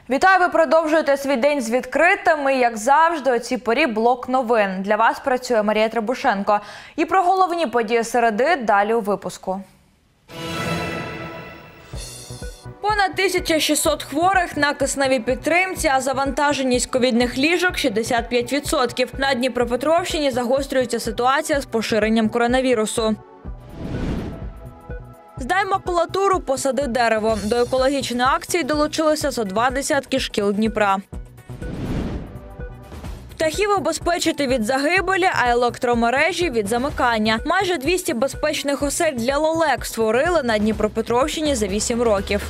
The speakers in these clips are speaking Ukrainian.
Вітаю, ви продовжуєте свій день з відкритими. Як завжди, о цій порі блок новин. Для вас працює Марія Требушенко. І про головні події середи далі у випуску. Понад 1600 хворих на кисневій підтримці, а завантаженість ковідних ліжок – 65%. На Дніпропетровщині загострюється ситуація з поширенням коронавірусу. Здай макулатуру, посади дерево. До екологічної акції долучилися зо 20 шкіл Дніпра. Птахів обезпечити від загибелі, а електромережі – від замикання. Майже 200 безпечних осель для лелек створили на Дніпропетровщині за 8 років.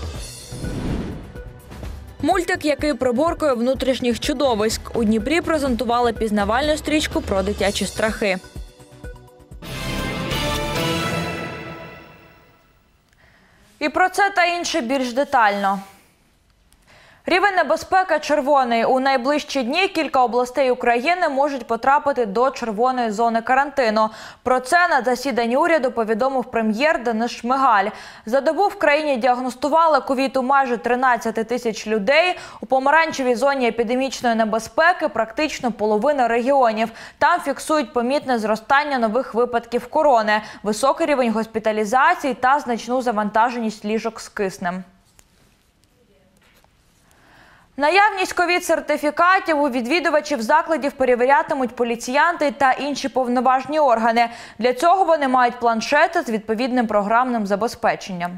Мультик, який приборкує внутрішніх чудовиськ. У Дніпрі презентували пізнавальну стрічку про дитячі страхи. І про це та інше більш детально. Рівень небезпеки червоний. У найближчі дні кілька областей України можуть потрапити до червоної зони карантину. Про це на засіданні уряду повідомив прем'єр Денис Шмигаль. За добу в країні діагностували ковід у майже 13 тисяч людей. У помаранчевій зоні епідемічної небезпеки практично половина регіонів. Там фіксують помітне зростання нових випадків корони, високий рівень госпіталізації та значну завантаженість ліжок з киснем. Наявність ковід-сертифікатів у відвідувачів закладів перевірятимуть поліціянти та інші повноважні органи. Для цього вони мають планшети з відповідним програмним забезпеченням.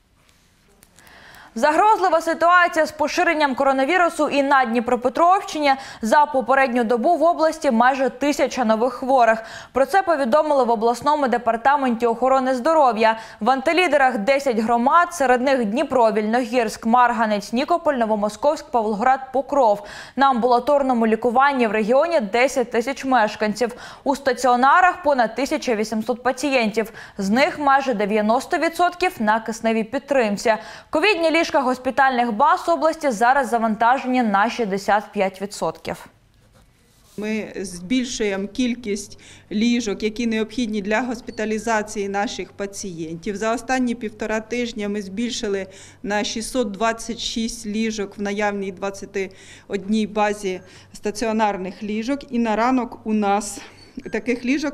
Загрозлива ситуація з поширенням коронавірусу і на Дніпропетровщині. За попередню добу в області майже 1000 нових хворих. Про це повідомили в обласному департаменті охорони здоров'я. В антилідерах 10 громад, серед них Дніпро, Вільногірськ, Марганець, Нікополь, Новомосковськ, Павлоград, Покров. На амбулаторному лікуванні в регіоні 10 тисяч мешканців. У стаціонарах понад 1800 пацієнтів. З них майже 90% на кисневій підтримці. Ковідні ліжка госпітальних баз області зараз завантажені на 65%. Ми збільшуємо кількість ліжок, які необхідні для госпіталізації наших пацієнтів. За останні 1,5 тижня ми збільшили на 626 ліжок в наявній 21 базі стаціонарних ліжок. І на ранок у нас таких ліжок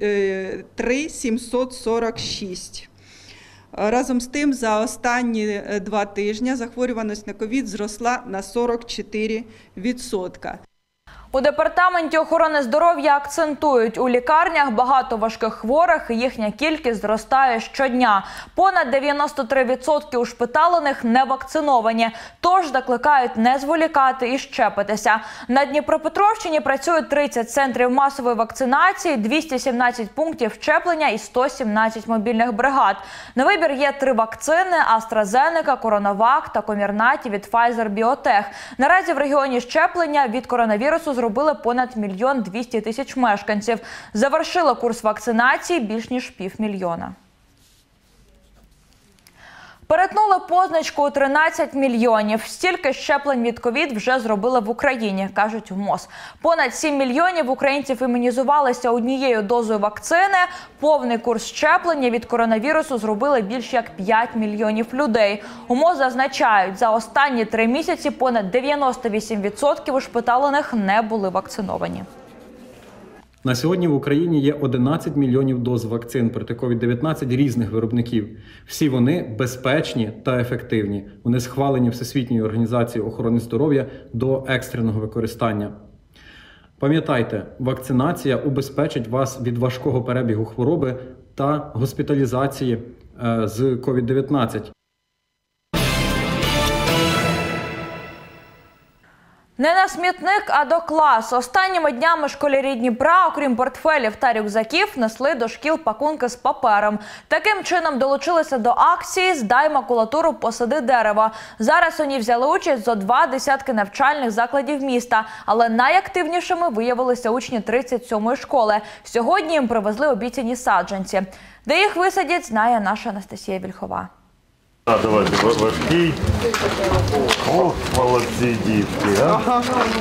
3746. Разом з тим, за останні 2 тижні захворюваність на ковід зросла на 44%. У департаменті охорони здоров'я акцентують, у лікарнях багато важких хворих і їхня кількість зростає щодня. Понад 93% ушпиталених не вакциновані, тож закликають не зволікати і щепитися. На Дніпропетровщині працюють 30 центрів масової вакцинації, 217 пунктів щеплення і 117 мобільних бригад. На вибір є 3 вакцини – AstraZeneca, CoronaVac та Comirnaty від Pfizer-BioNTech. Наразі в регіоні щеплення від коронавірусу зробили понад 1 200 000 мешканців. Завершили курс вакцинації більш ніж 500 000. Перетнули позначку у 13 мільйонів. Стільки щеплень від ковід вже зробили в Україні, кажуть в МОЗ. Понад 7 мільйонів українців імунізувалися однією дозою вакцини. Повний курс щеплення від коронавірусу зробили більш як 5 мільйонів людей. У МОЗ зазначають, за останні 3 місяці понад 98% ушпиталених не були вакциновані. На сьогодні в Україні є 11 мільйонів доз вакцин проти COVID-19 різних виробників. Всі вони безпечні та ефективні. Вони схвалені Всесвітньою організацією охорони здоров'я до екстреного використання. Пам'ятайте, вакцинація убезпечить вас від важкого перебігу хвороби та госпіталізації з COVID-19. Не на смітник, а до класу. Останніми днями школярі Дніпра, окрім портфелів та рюкзаків, несли до шкіл пакунки з папером. Таким чином долучилися до акції «Здай макулатуру, посади дерево». Зараз у ній взяли участь зо 20 навчальних закладів міста. Але найактивнішими виявилися учні 37-ї школи. Сьогодні їм привезли обіцяні саджанці. Де їх висадять, знає наша Анастасія Вільхова. Давайте важкий. Ох, молодці дітки, а?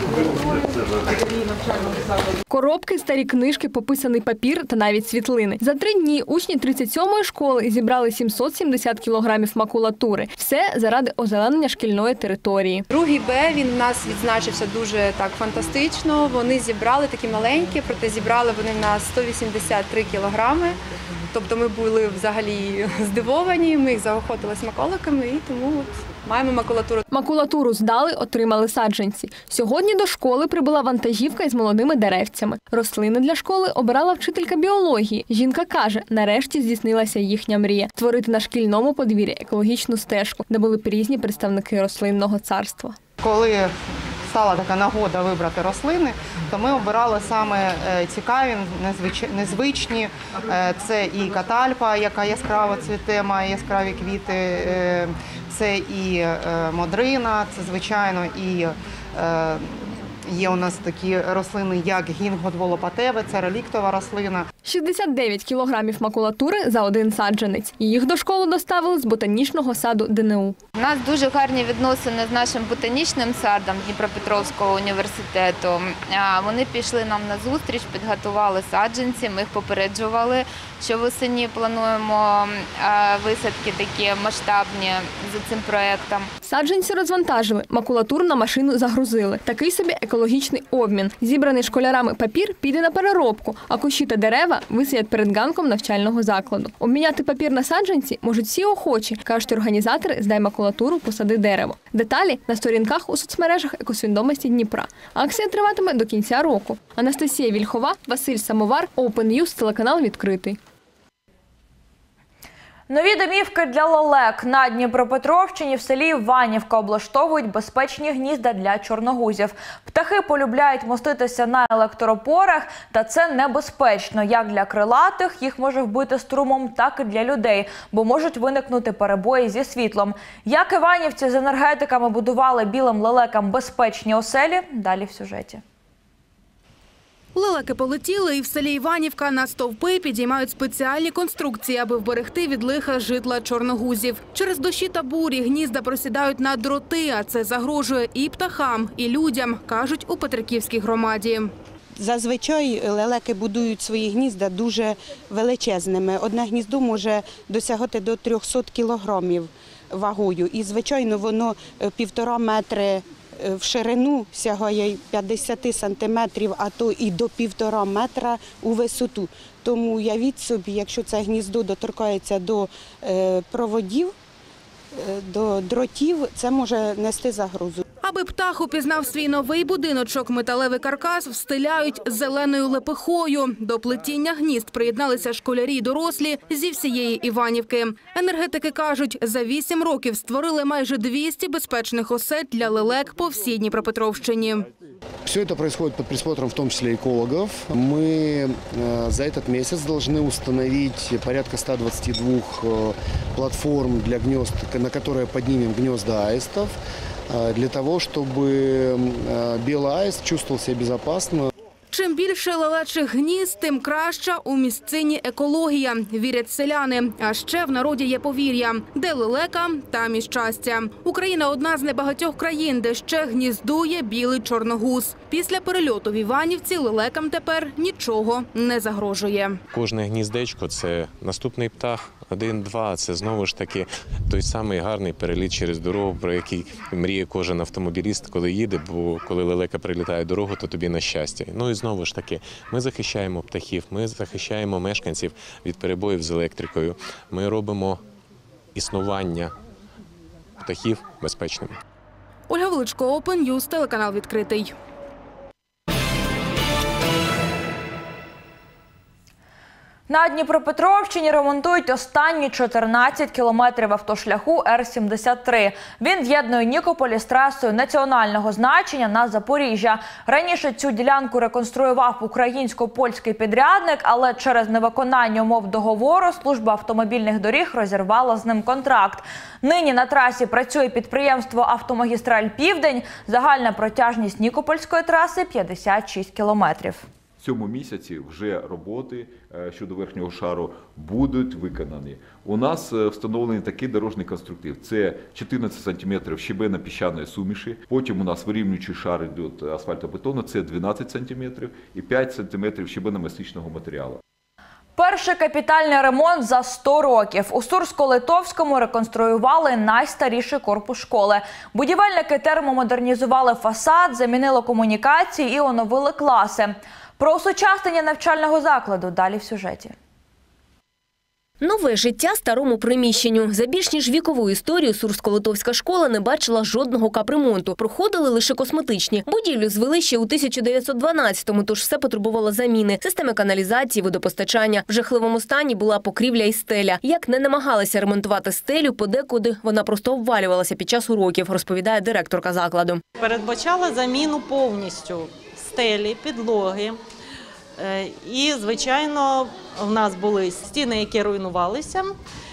Коробки, старі книжки, пописаний папір та навіть світлини. За 3 дні учні 37-ї школи зібрали 770 кілограмів макулатури. Все заради озеленення шкільної території. Другий Б, він в нас відзначився дуже так фантастично. Вони зібрали такі маленькі, проте зібрали вони в нас 183 кілограми. Тобто ми були взагалі здивовані, ми їх заохотили смаколиками і тому маємо макулатуру. Макулатуру здали, отримали саджанці. Сьогодні до школи прибула вантажівка із молодими деревцями. Рослини для школи обирала вчителька біології. Жінка каже, нарешті здійснилася їхня мрія – створити на шкільному подвір'ї екологічну стежку, де були б різні представники рослинного царства. Коли стала така нагода вибрати рослини, то ми обирали саме цікаві, незвичні. Це і катальпа, яка яскраво цвіте, має яскраві квіти, це і модрина, це, звичайно, і є у нас такі рослини, як гінго дволопатеве, це реліктова рослина. 69 кілограмів макулатури за один саджанець. Їх до школи доставили з ботанічного саду ДНУ. У нас дуже гарні відносини з нашим ботанічним садом Дніпропетровського університету. Вони пішли нам на зустріч, підготували саджанці, ми їх попереджували, що восени плануємо висадки такі масштабні за цим проєктом. Саджанці розвантажили, макулатуру на машину загрузили. Такий собі екологічний обмін. Зібраний школярами папір піде на переробку, а кущі та дерева висадять перед ганком навчального закладу. Обміняти папір на саджанці можуть всі охочі, кажуть організатори «Здай макулатуру, посади дерево». Деталі на сторінках у соцмережах екосвідомості Дніпра. Акція триватиме до кінця року. Анастасія Вільхова, Василь Самовар, Open News, телеканал «Відкритий». Нові домівки для лелек. На Дніпропетровщині в селі Іванівка облаштовують безпечні гнізда для чорногузів. Птахи полюбляють моститися на електроопорах, та це небезпечно. Як для крилатих, їх може вбити струмом, так і для людей, бо можуть виникнути перебої зі світлом. Як іванівці з енергетиками будували білим лелекам безпечні оселі – далі в сюжеті. Лелеки полетіли, і в селі Іванівка на стовпи підіймають спеціальні конструкції, аби вберегти від лиха житла чорногузів. Через дощі та бурі гнізда просідають на дроти, а це загрожує і птахам, і людям, кажуть у Петриківській громаді. Зазвичай лелеки будують свої гнізда дуже величезними. Одне гніздо може досягати до 300 кілограмів вагою. І, звичайно, воно 1,5 метри в ширину сягає 50 сантиметрів, а то і до 1,5 метра у висоту. Тому уявіть собі, якщо це гніздо доторкається до проводів, до дротів, це може нести загрозу. Аби птах упізнав свій новий будиночок, металевий каркас встиляють зеленою лепехою. До плетіння гнізд приєдналися школярі й дорослі зі всієї Іванівки. Енергетики кажуть, за 8 років створили майже 200 безпечних осель для лелек по всій Дніпропетровщині. Все это происходит под присмотром, в том числе экологов. Мы за этот месяц должны установить порядка 122 платформ для гнезд, на которые поднимем гнезда аистов, для того, чтобы белый аист чувствовал себя безопасно. Чим більше лелечих гнізд, тим краща у місцині екологія, вірять селяни. А ще в народі є повір'я – де лелека, там і щастя. Україна – одна з небагатьох країн, де ще гніздує білий чорногуз. Після перельоту в Іванівці лелекам тепер нічого не загрожує. Кожне гніздечко – це наступний птах. 1-2 – це знову ж таки той самий гарний переліт через дорогу, про який мріє кожен автомобіліст, коли їде, бо коли лелека прилітає дорогу, то тобі на щастя. Ну і знову ж таки, ми захищаємо птахів, ми захищаємо мешканців від перебоїв з електрикою. Ми робимо існування птахів безпечним. Ольга Величко, Open News, телеканал «Відкритий». На Дніпропетровщині ремонтують останні 14 кілометрів автошляху Р-73. Він з'єднує Нікополь з трасою національного значення на Запоріжжя. Раніше цю ділянку реконструював українсько-польський підрядник, але через невиконання умов договору служба автомобільних доріг розірвала з ним контракт. Нині на трасі працює підприємство «Автомагістраль Південь». Загальна протяжність Нікопольської траси – 56 кілометрів. В цьому місяці вже роботи щодо верхнього шару будуть виконані. У нас встановлений такий дорожній конструктив. Це 14 см щебенно-піщаної суміші. Потім у нас вирівнюючий шар йде асфальтобетону, це 12 см і 5 см щебенно-мастичного матеріалу. Перший капітальний ремонт за 100 років. У Сурсько-Литовському реконструювали найстаріший корпус школи. Будівельники термомодернізували фасад, замінили комунікації і оновили класи. Про осучаснення навчального закладу далі в сюжеті. Нове життя старому приміщенню. За більш ніж вікову історію Сурсько-Литовська школа не бачила жодного капремонту. Проходили лише косметичні. Будівлю звели ще у 1912-му, тож все потребувало заміни. Системи каналізації, водопостачання. В жахливому стані була покрівля і стеля. Як не намагалися ремонтувати стелю, подекуди вона просто обвалювалася під час уроків, розповідає директорка закладу. Передбачала заміну повністю стелі, підлоги. І, звичайно, в нас були стіни, які руйнувалися.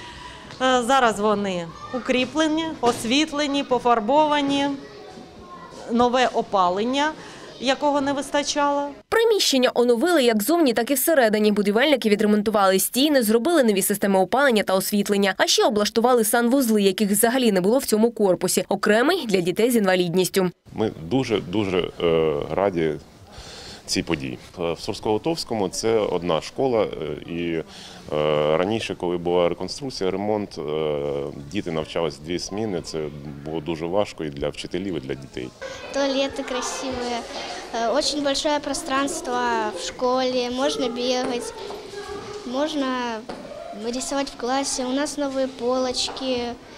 Зараз вони укріплені, освітлені, пофарбовані, нове опалення, якого не вистачало. Приміщення оновили як зовні, так і всередині. Будівельники відремонтували стіни, зробили нові системи опалення та освітлення. А ще облаштували санвузли, яких взагалі не було в цьому корпусі. Окремий для дітей з інвалідністю. Ми дуже раді цій події. В Сурсько-Литовському це одна школа, і раніше, коли була реконструкція, ремонт, діти навчалися 2 зміни, це було дуже важко і для вчителів, і для дітей. Туалеты красивые, очень большое пространство в школе, можно бегать, можно рисовать в классе, у нас новые полочки.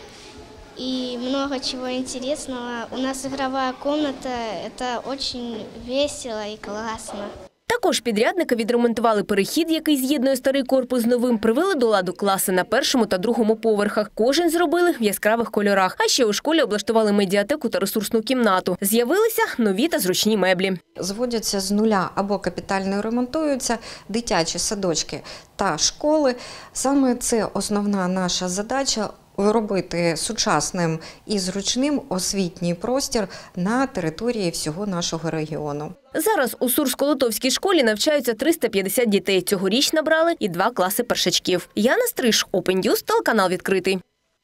И много чего интересного. У нас игровая комната, это очень весело и классно. Також підрядники відремонтували перехід, який з'єднує старий корпус з новим, привели до ладу класи на 1-му та 2-му поверхах. Кожен зробили в яскравих кольорах. А ще у школі облаштували медіатеку та ресурсну кімнату. З'явилися нові та зручні меблі. Зводяться з нуля або капітально ремонтуються дитячі садочки та школи. Саме це основна наша задача – робити сучасним і зручним освітній простір на території всього нашого регіону. Зараз у Сурсько-Литовській школі навчаються 350 дітей. Цьогоріч набрали і 2 класи першачків. Яна Стриж, Open News, телеканал «Відкритий».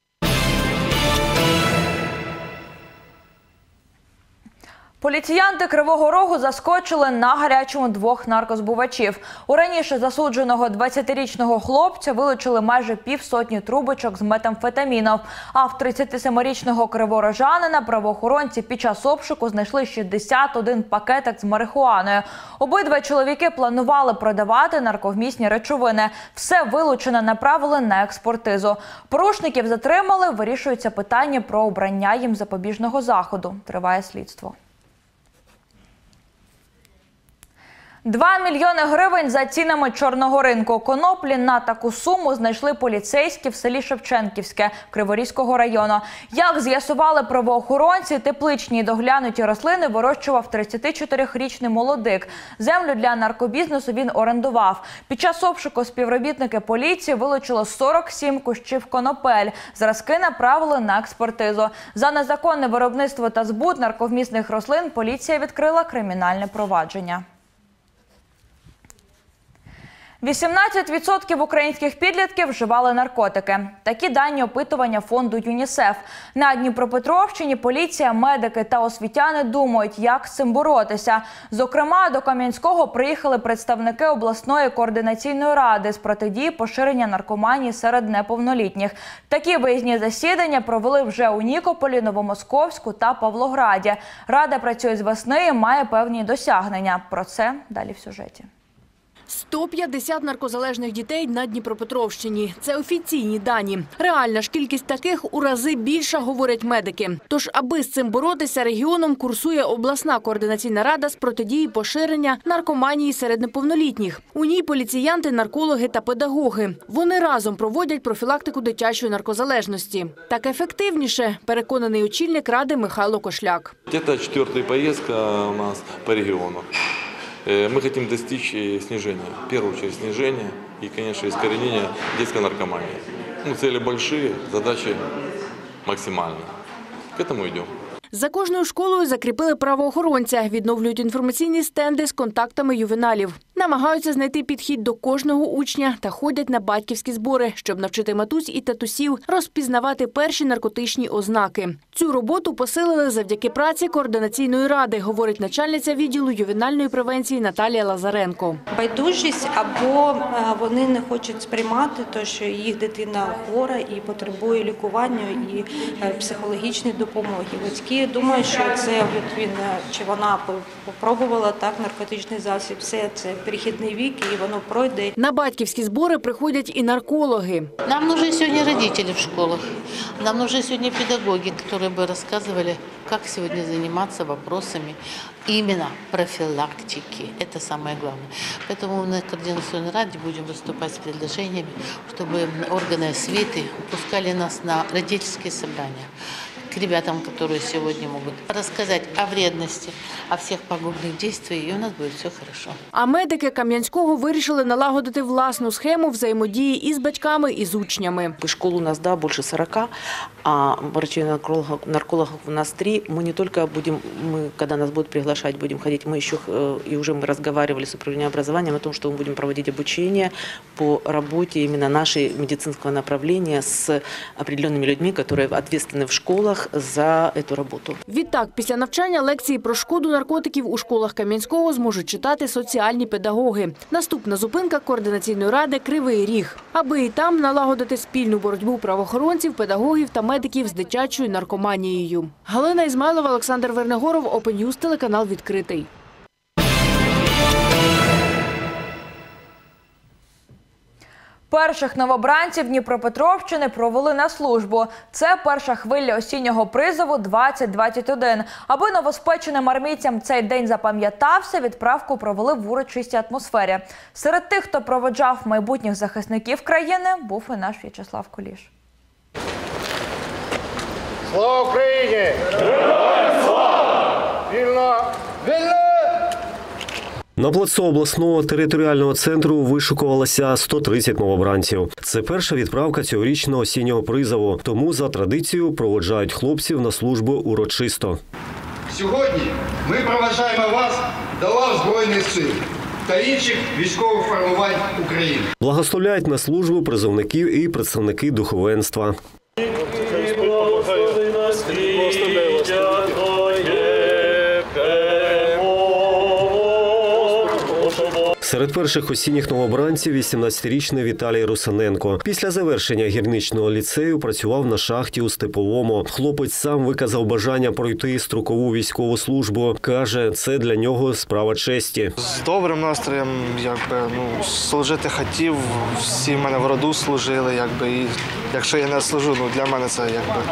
Поліціянти Кривого Рогу заскочили на гарячому 2 наркозбувачів. У раніше засудженого 20-річного хлопця вилучили майже півсотні трубочок з метамфетаміном. А в 37-річного криворожанина правоохоронці під час обшуку знайшли 61 пакетик з марихуаною. Обидва чоловіки планували продавати нарковмісні речовини. Все вилучене направили на експертизу. Порушників затримали, вирішується питання про обрання їм запобіжного заходу. Триває слідство. 2 мільйони гривень за цінами чорного ринку. Коноплі на таку суму знайшли поліцейські в селі Шевченківське Криворізького району. Як з'ясували правоохоронці, тепличні й доглянуті рослини вирощував 34-річний молодик. Землю для наркобізнесу він орендував. Під час обшуку співробітники поліції вилучили 47 кущів конопель. Зразки направили на експертизу. За незаконне виробництво та збут нарковмісних рослин поліція відкрила кримінальне провадження. 18% українських підлітків вживали наркотики. Такі дані опитування фонду ЮНІСЕФ. На Дніпропетровщині поліція, медики та освітяни думають, як з цим боротися. Зокрема, до Кам'янського приїхали представники обласної координаційної ради з протидії поширення наркоманії серед неповнолітніх. Такі виїзні засідання провели вже у Нікополі, Новомосковську та Павлограді. Рада працює з весни і має певні досягнення. Про це далі в сюжеті. 150 наркозалежних дітей на Дніпропетровщині. Це офіційні дані. Реальна ж кількість таких у рази більша, говорять медики. Тож, аби з цим боротися, регіоном курсує обласна координаційна рада з протидії поширення наркоманії серед неповнолітніх. У ній поліціянти, наркологи та педагоги. Вони разом проводять профілактику дитячої наркозалежності. Так ефективніше, переконаний очільник ради Михайло Кошляк. Це 4-та поїздка у нас по регіону. Мы хотим достичь снижения, в первую очередь снижения и, конечно, искоренения детской наркомании. Цели большие, задачи максимальные. К этому идем. За кожною школою закріпили правоохоронця, відновлюють інформаційні стенди з контактами ювеналів. Намагаються знайти підхід до кожного учня та ходять на батьківські збори, щоб навчити матусь і татусів розпізнавати перші наркотичні ознаки. Цю роботу посилили завдяки праці координаційної ради, говорить начальниця відділу ювенальної превенції Наталія Лазаренко. Байдужість або вони не хочуть сприймати те, що їх дитина хвора і потребує лікування і психологічної допомоги. Батьки думають, що це він чи вона попробувала так наркотичний засіб, все це перехідний вік і воно пройде. На батьківські збори приходять і наркологи. Нам нужны сегодня родители в школах, нам нужны сегодня педагоги, которые бы рассказывали, как сегодня заниматься вопросами именно профилактики. Это самое главное. Поэтому на координационной раде будем выступать с предложениями, чтобы органы освиты пускали нас на родительские собрания к ребятам, которые сегодня могут рассказать о вредности, о всех пагубных действиях, и у нас будет все хорошо. А медики Кам'янського вирішили налагодити власну схему взаємодії із батьками, і з учнями. Школ у нас больше 40, а врачей-наркологов у нас 3. Мы не только будем, когда нас будут приглашать, будем ходить, мы еще, и уже мы разговаривали с управлением образования о том, что мы будем проводить обучение по работе именно нашей медицинского направления с определенными людьми, которые ответственны в школах за цю роботу. Відтак, після навчання лекції про шкоду наркотиків у школах Кам'янського зможуть читати соціальні педагоги. Наступна зупинка координаційної ради «Кривий Ріг», аби і там налагодити спільну боротьбу правоохоронців, педагогів та медиків з дитячою наркоманією. Галина Ізмайлова, Олександр Вернегоров, Open News, телеканал «Відкритий». Перших новобранців Дніпропетровщини провели на службу. Це перша хвиля осіннього призову 2021. Аби новоспеченим армійцям цей день запам'ятався, відправку провели в урочистій атмосфері. Серед тих, хто проводжав майбутніх захисників країни, був і наш В'ячеслав Куліш. Слава Україні! Героям слава! Вільно! Вільно! На плацу обласного територіального центру вишукувалося 130 новобранців. Це перша відправка цьогорічного осіннього призову, тому за традицією проводжають хлопців на службу урочисто. Сьогодні ми проваджаємо вас до лав Збройних сил та інших військових формувань України. Благословляють на службу призовників і представники духовенства. Серед перших осінніх новобранців 18-річний Віталій Русаненко. Після завершення гірничного ліцею працював на шахті у Степовому. Хлопець сам виказав бажання пройти строкову військову службу. Каже, це для нього справа честі. З добрим настроєм, служити хотів, всі в мене в роду служили, і якщо я не служу, для мене це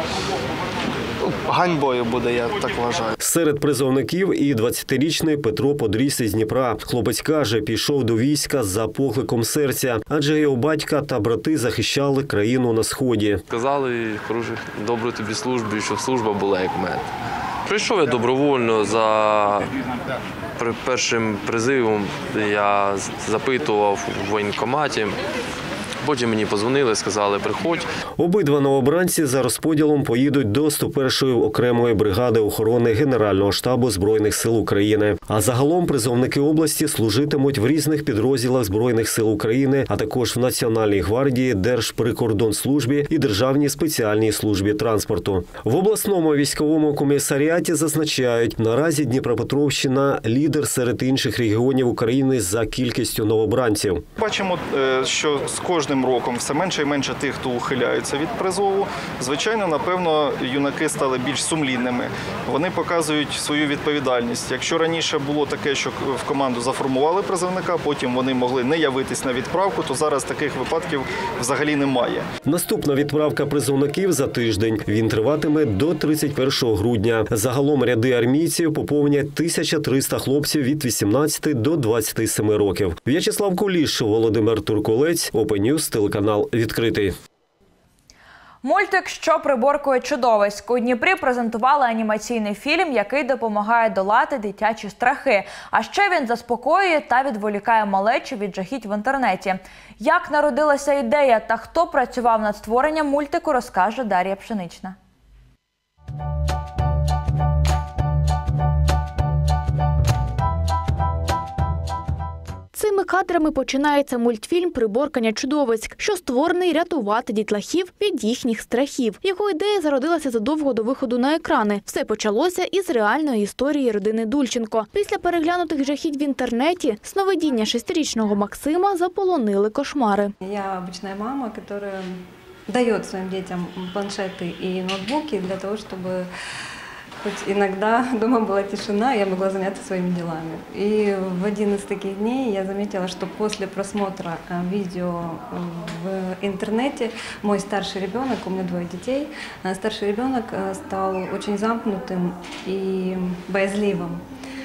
ганьбою буде, я так вважаю. Серед призовників і 20-річний Петро Подріс із Дніпра. Хлопець каже, пішов до війська за покликом серця, адже його батька та брати захищали країну на Сході. Казали, доброї тобі служби, щоб служба була як мед. Прийшов я добровольно за першим призивом, я запитував у воєнкоматі. Потім мені подзвонили, сказали, приходь. Обидва новобранці за розподілом поїдуть до 101-ї окремої бригади охорони Генерального штабу Збройних сил України. А загалом призовники області служитимуть в різних підрозділах Збройних сил України, а також в Національній гвардії, Держприкордонслужбі і Державній спеціальній службі транспорту. В обласному військовому комісаріаті зазначають, наразі Дніпропетровщина – лідер серед інших регіонів України за кількістю новобранців. Бачимо, що з кожним роком все менше і менше тих, хто ухиляється від призову. Звичайно, напевно, юнаки стали більш сумлінними. Вони показують свою відповідальність. Якщо раніше було таке, що в команду заформували призовника, потім вони могли не явитись на відправку, то зараз таких випадків взагалі немає. Наступна відправка призовників за тиждень. Він триватиме до 31 грудня. Загалом ряди армійців поповнять 1300 хлопців від 18 до 27 років. В'ячеслав Куліш, Володимир Турколець, Open News, телеканал «Відкритий». Мультик «Що приборкує чудовиськ» у Дніпрі презентували анімаційний фільм, який допомагає долати дитячі страхи. А ще він заспокоює та відволікає малечу від жахіть в інтернеті. Як народилася ідея та хто працював над створенням мультику, розкаже Дар'я Пшенична. Цими кадрами починається мультфільм «Приборкання чудовиськ», що створений рятувати дітлахів від їхніх страхів. Його ідея зародилася задовго до виходу на екрани. Все почалося із реальної історії родини Дульченко. Після переглянутих жахіть в інтернеті сновидіння 6-річного Максима заполонили кошмари. Я обычная мама, которая дает своим детям планшеты и ноутбуки для того, чтобы хоть иногда дома была тишина, я могла заняться своими делами. И в один из таких дней я заметила, что после просмотра видео в интернете мой старший ребенок, у меня 2 детей, старший ребенок стал очень замкнутым и боязливым.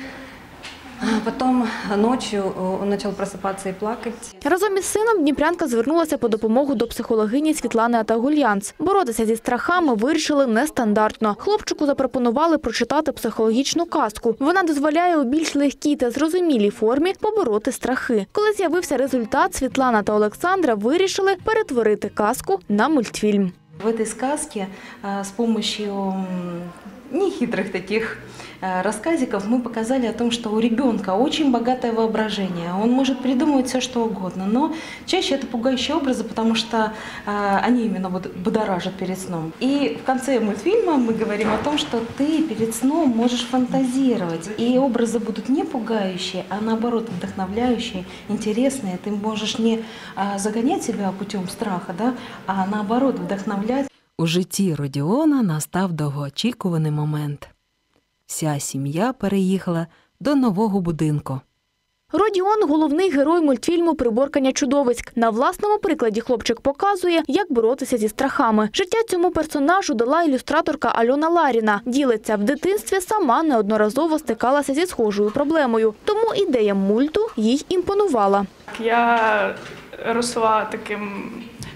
Потім ночі він почав просипатися і плакати. Разом із сином дніпрянка звернулася по допомогу до психологині Світлани Атагульянц. Боротися зі страхами вирішили нестандартно. Хлопчику запропонували прочитати психологічну казку. Вона дозволяє у більш легкій та зрозумілій формі побороти страхи. Коли з'явився результат, Світлана та Олександра вирішили перетворити казку на мультфільм. В этой сказке с помощью нехитрых таких рассказиков мы показали о том, что у ребенка очень богатое воображение. Он может придумывать все, что угодно, но чаще это пугающие образы, потому что они именно будоражат перед сном. И в конце мультфильма мы говорим о том, что ты перед сном можешь фантазировать, и образы будут не пугающие, а наоборот вдохновляющие, интересные. Ты можешь не загонять себя путем страха, да, а наоборот вдохновлять. У житті Родіона настав довгоочікуваний момент. Вся сім'я переїхала до нового будинку. Родіон – головний герой мультфільму «Приборкання чудовиськ». На власному прикладі хлопчик показує, як боротися зі страхами. Життя цьому персонажу дала ілюстраторка Альона Ларіна. Ділиться, в дитинстві сама неодноразово стикалася зі схожою проблемою. Тому ідея мульту їй імпонувала. Я росла таким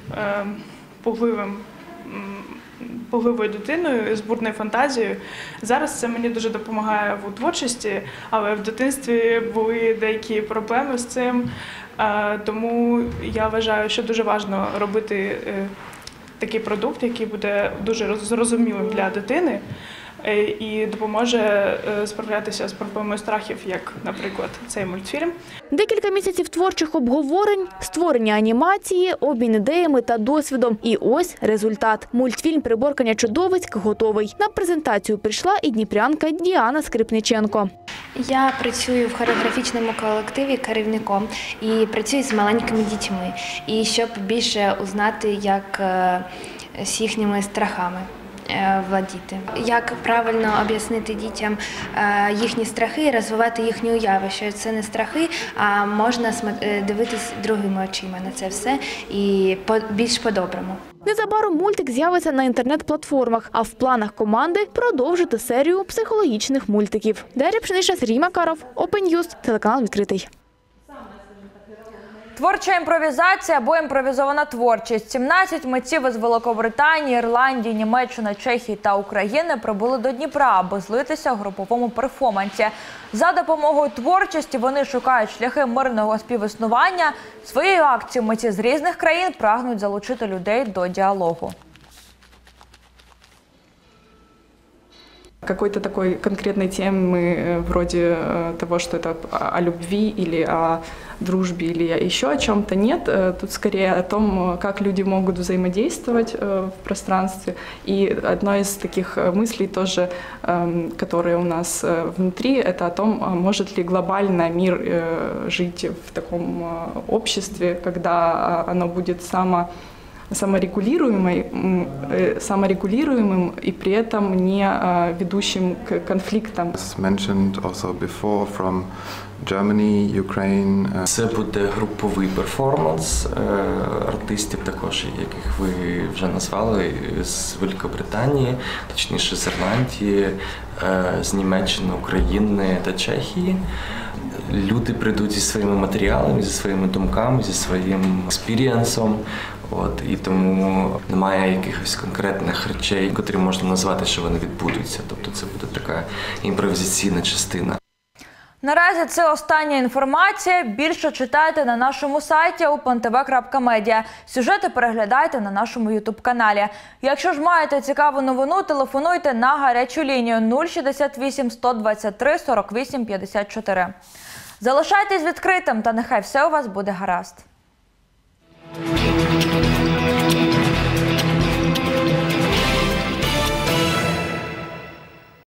пугливою дитиною з бурною фантазією. Зараз це мені дуже допомагає в творчості, але в дитинстві були деякі проблеми з цим. Тому я вважаю, що дуже важливо робити такий продукт, який буде дуже зрозумілим для дитини і допоможе справлятися з проблемою страхів, як, наприклад, цей мультфільм. Декілька місяців творчих обговорень, створення анімації, обмін ідеями та досвідом. І ось результат. Мультфільм «Приборкання чудовиськ» готовий. На презентацію прийшла і дніпрянка Діана Скрипниченко. Я працюю в хореографічному колективі керівником і працюю з маленькими дітьми. І щоб більше узнати, як з їхніми страхами владіти. Як правильно об'яснити дітям їхні страхи і розвивати їхні уяви, що це не страхи, а можна дивитись другими очима на це все і більш по-доброму. Незабаром мультик з'явиться на інтернет-платформах, а в планах команди продовжити серію психологічних мультиків. Дар'я Пшениша, Сергій Макаров, Open News, телеканал «Відкритий». Творча імпровізація або імпровізована творчість. 17 митців із Великобританії, Ірландії, Німеччини, Чехії та України прибули до Дніпра, аби злитися в груповому перформансі. За допомогою творчості вони шукають шляхи мирного співіснування. Своєю акцією митці з різних країн прагнуть залучити людей до діалогу. Какой-то такой конкретной темы, вроде того, что это о любви или о дружбе или еще о чем-то, нет. Тут скорее о том, как люди могут взаимодействовать в пространстве. И одной из таких мыслей тоже, которые у нас внутри, это о том, может ли глобально мир жить в таком обществе, когда оно будет саморегулируемым и при этом не ведущим к конфликтам. Це буде груповий перформанс артистів, також яких ви вже назвали, з Великобританії, точніше з Ірландії, з Німеччини, України та Чехії. Люди прийдуть зі своїми матеріалами, зі своїми думками, зі своїм експірієнсом. І тому немає якихось конкретних речей, котрі можна назвати, що вони відбудуться. Тобто це буде така імпровізаційна частина. Наразі це остання інформація. Більше читайте на нашому сайті opentv.media. Сюжети переглядайте на нашому ютуб-каналі. Якщо ж маєте цікаву новину, телефонуйте на гарячу лінію 068 123 48 54. Залишайтесь відкритим та нехай все у вас буде гаразд.